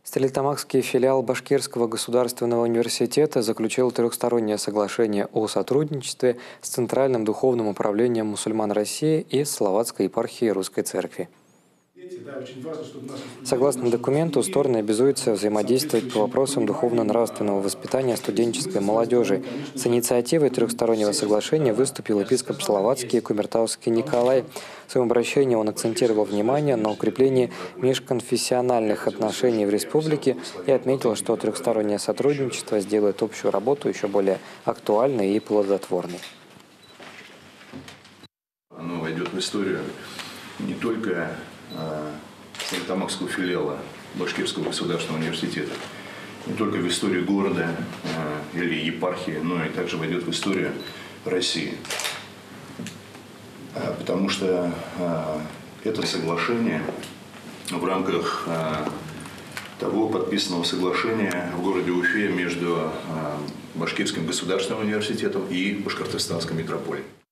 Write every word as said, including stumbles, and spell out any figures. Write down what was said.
Стерлитамакский филиал Башкирского государственного университета заключил трехстороннее соглашение о сотрудничестве с Центральным духовным управлением мусульман России и Словацкой епархией Русской Церкви. Согласно документу, стороны обязуются взаимодействовать по вопросам духовно-нравственного воспитания студенческой молодежи. С инициативой трехстороннего соглашения выступил епископ Словацкий Кумертауский Николай. В своем обращении он акцентировал внимание на укреплении межконфессиональных отношений в республике и отметил, что трехстороннее сотрудничество сделает общую работу еще более актуальной и плодотворной. Оно войдет в историю не только Стерлитамакского филиала Башкирского государственного университета, не только в историю города э, или епархии, но и также войдет в историю России. А, потому что э, это соглашение в рамках э, того подписанного соглашения в городе Уфе между э, Башкирским государственным университетом и Башкортостанской метрополией.